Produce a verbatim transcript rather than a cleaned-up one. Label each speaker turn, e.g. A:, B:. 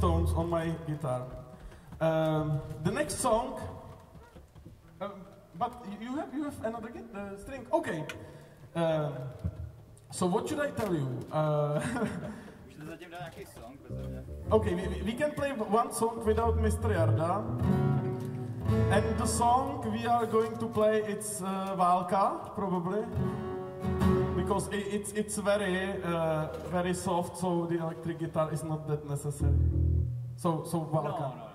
A: Stones on my guitar. Um, the next song, uh, but you have you have another uh, string. Okay. Uh, so what should I tell you? Uh, okay, we, we can play one song without Mister Jarda. And the song we are going to play, it's uh, Válka, probably. Because it, it's, it's very, uh, very soft, so the electric guitar is not that necessary. So, so Válka.
B: No, no.